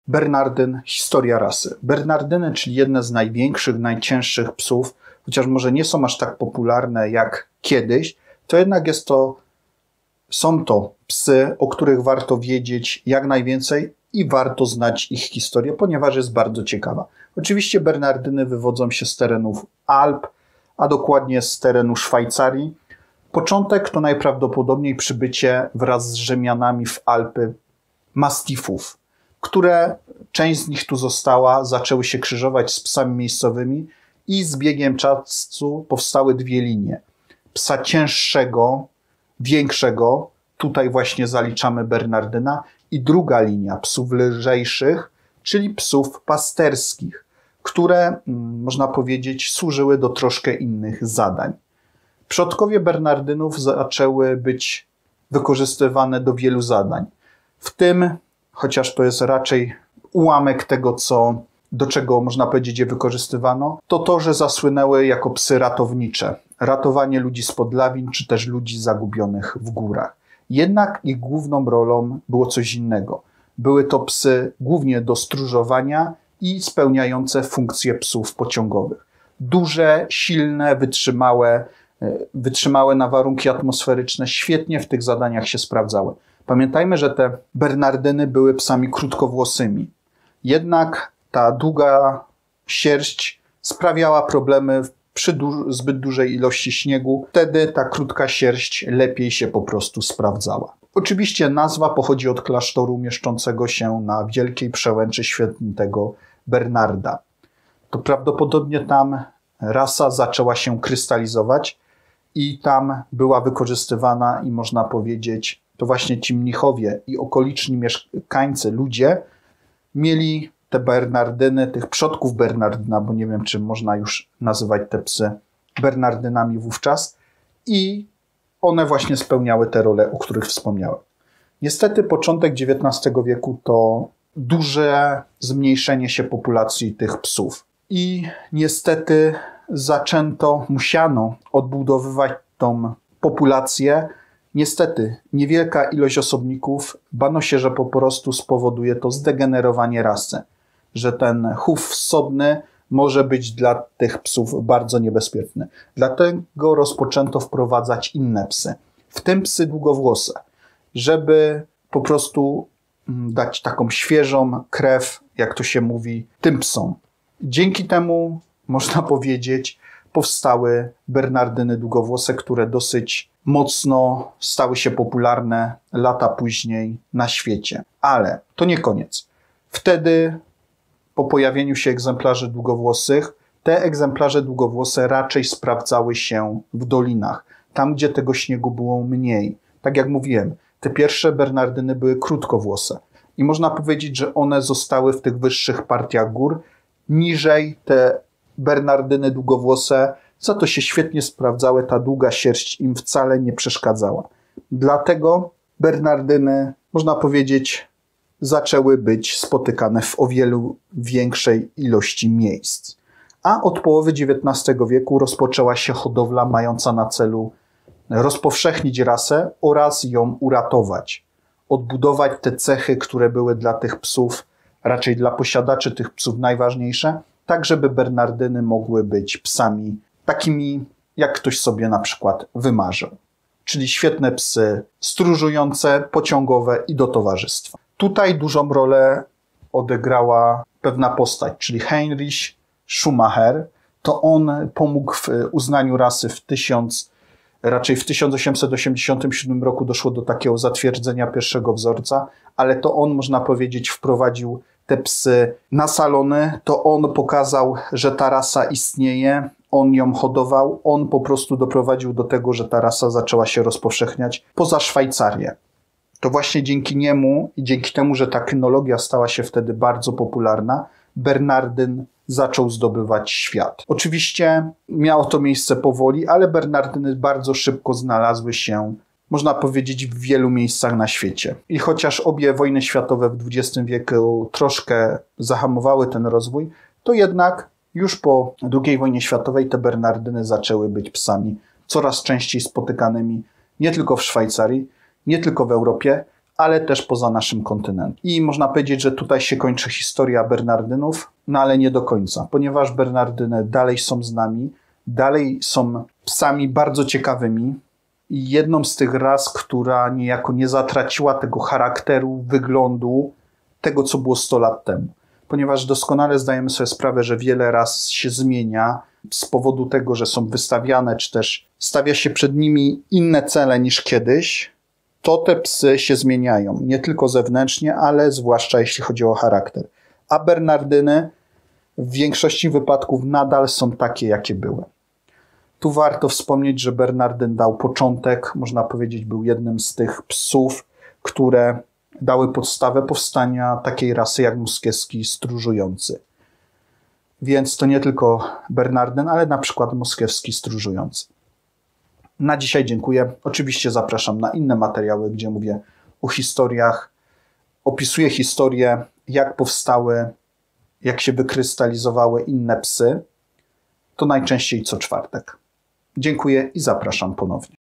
Bernardyn, historia rasy. Bernardyny, czyli jedne z największych, najcięższych psów, chociaż może nie są aż tak popularne jak kiedyś, to jednak są to psy, o których warto wiedzieć jak najwięcej i warto znać ich historię, ponieważ jest bardzo ciekawa. Oczywiście Bernardyny wywodzą się z terenów Alp, a dokładnie z terenu Szwajcarii. Początek to najprawdopodobniej przybycie wraz z Rzymianami w Alpy mastifów, które część z nich tu została, zaczęły się krzyżować z psami miejscowymi i z biegiem czasu powstały dwie linie. Psa cięższego, większego, tutaj właśnie zaliczamy Bernardyna, i druga linia psów lżejszych, czyli psów pasterskich, które, można powiedzieć, służyły do troszkę innych zadań. Przodkowie Bernardynów zaczęły być wykorzystywane do wielu zadań. W tym, chociaż to jest raczej ułamek tego, do czego można powiedzieć je wykorzystywano, to, że zasłynęły jako psy ratownicze. Ratowanie ludzi spod lawin, czy też ludzi zagubionych w górach. Jednak ich główną rolą było coś innego. Były to psy głównie do stróżowania i spełniające funkcje psów pociągowych. Duże, silne, wytrzymałe na warunki atmosferyczne, świetnie w tych zadaniach się sprawdzały. Pamiętajmy, że te Bernardyny były psami krótkowłosymi. Jednak ta długa sierść sprawiała problemy przy zbyt dużej ilości śniegu. Wtedy ta krótka sierść lepiej się po prostu sprawdzała. Oczywiście nazwa pochodzi od klasztoru mieszczącego się na Wielkiej Przełęczy Świętego Bernarda. To prawdopodobnie tam rasa zaczęła się krystalizować i tam była wykorzystywana i można powiedzieć, to właśnie ci mnichowie i okoliczni mieszkańcy, ludzie mieli te Bernardyny, tych przodków Bernardyna, bo nie wiem, czy można już nazywać te psy Bernardynami wówczas, i one właśnie spełniały te role, o których wspomniałem. Niestety początek XIX wieku to duże zmniejszenie się populacji tych psów i niestety musiano odbudowywać tą populację. Niestety niewielka ilość osobników, bano się, że po prostu spowoduje to zdegenerowanie rasy, że ten chów wsodny może być dla tych psów bardzo niebezpieczny. Dlatego rozpoczęto wprowadzać inne psy, w tym psy długowłose, żeby po prostu dać taką świeżą krew, jak to się mówi, tym psom. Dzięki temu, można powiedzieć, powstały Bernardyny długowłose, które dosyć mocno stały się popularne lata później na świecie. Ale to nie koniec. Wtedy, po pojawieniu się egzemplarzy długowłosych, te egzemplarze długowłose raczej sprawdzały się w dolinach, tam gdzie tego śniegu było mniej. Tak jak mówiłem, te pierwsze Bernardyny były krótkowłose i można powiedzieć, że one zostały w tych wyższych partiach gór. Niżej te Bernardyny długowłose, za to się świetnie sprawdzały, ta długa sierść im wcale nie przeszkadzała. Dlatego Bernardyny, można powiedzieć, zaczęły być spotykane w o wiele większej ilości miejsc. A od połowy XIX wieku rozpoczęła się hodowla mająca na celu rozpowszechnić rasę oraz ją uratować. Odbudować te cechy, które były dla tych psów, raczej dla posiadaczy tych psów najważniejsze, tak żeby Bernardyny mogły być psami takimi, jak ktoś sobie na przykład wymarzył. Czyli świetne psy stróżujące, pociągowe i do towarzystwa. Tutaj dużą rolę odegrała pewna postać, czyli Heinrich Schumacher. To on pomógł w uznaniu rasy raczej w 1887 roku doszło do takiego zatwierdzenia pierwszego wzorca, ale to on, można powiedzieć, wprowadził te psy na salony, to on pokazał, że ta rasa istnieje, on ją hodował, on po prostu doprowadził do tego, że ta rasa zaczęła się rozpowszechniać poza Szwajcarię. To właśnie dzięki niemu i dzięki temu, że ta kynologia stała się wtedy bardzo popularna, Bernardyn zaczął zdobywać świat. Oczywiście miało to miejsce powoli, ale Bernardyny bardzo szybko znalazły się, można powiedzieć, w wielu miejscach na świecie. I chociaż obie wojny światowe w XX wieku troszkę zahamowały ten rozwój, to jednak już po II wojnie światowej te Bernardyny zaczęły być psami coraz częściej spotykanymi nie tylko w Szwajcarii, nie tylko w Europie, ale też poza naszym kontynentem. I można powiedzieć, że tutaj się kończy historia Bernardynów, no ale nie do końca, ponieważ Bernardyny dalej są z nami, dalej są psami bardzo ciekawymi i jedną z tych ras, która niejako nie zatraciła tego charakteru, wyglądu, tego co było 100 lat temu. Ponieważ doskonale zdajemy sobie sprawę, że wiele ras się zmienia z powodu tego, że są wystawiane, czy też stawia się przed nimi inne cele niż kiedyś, to te psy się zmieniają. Nie tylko zewnętrznie, ale zwłaszcza jeśli chodzi o charakter. A Bernardyny w większości wypadków nadal są takie, jakie były. Tu warto wspomnieć, że Bernardyn dał początek, można powiedzieć, był jednym z tych psów, które dały podstawę powstania takiej rasy jak moskiewski stróżujący. Więc to nie tylko Bernardyn, ale na przykład moskiewski stróżujący. Na dzisiaj dziękuję. Oczywiście zapraszam na inne materiały, gdzie mówię o historiach, opisuję historię, jak powstały, jak się wykrystalizowały inne psy. To najczęściej co czwartek. Dziękuję i zapraszam ponownie.